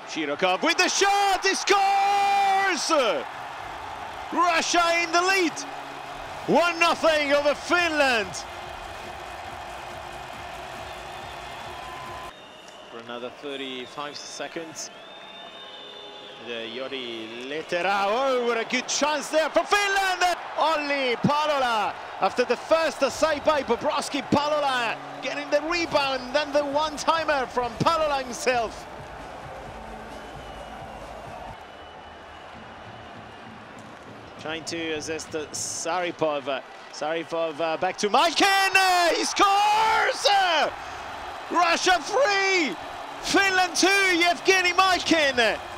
Shirokov with the shot, he scores! Russia in the lead, 1-0 over Finland. For another 35 seconds. Yori Leterao, oh, what a good chance there for Finland! Olli, Palola, after the first save by Bobrovsky, Palola getting the rebound, then the one-timer from Palola himself. Trying to assist Sergei. Sergei back to Malkin, he scores! Russia 3, Finland 2, Yevgeni Malkin.